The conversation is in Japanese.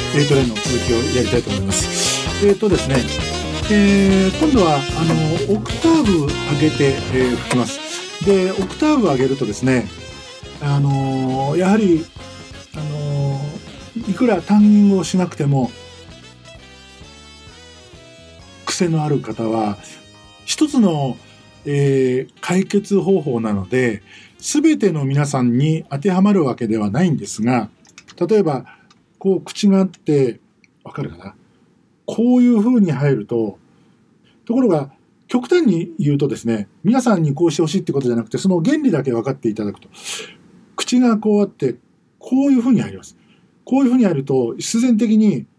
A トレインの続きをやりたいと思います。ですね、今度はオクターブ上げて、吹きます。で、オクターブ上げるとですね、やはり、いくらタンギングをしなくても、癖のある方は、一つの、解決方法なので、すべての皆さんに当てはまるわけではないんですが、例えば、こう口があって、わかるかな？こういう風に入ると、ところが、極端に言うとですね、皆さんにこうしてほしいってことじゃなくて、その原理だけ分かっていただくと、口がこうあって、こういう風に入ります。こういう風に入ると、必然的に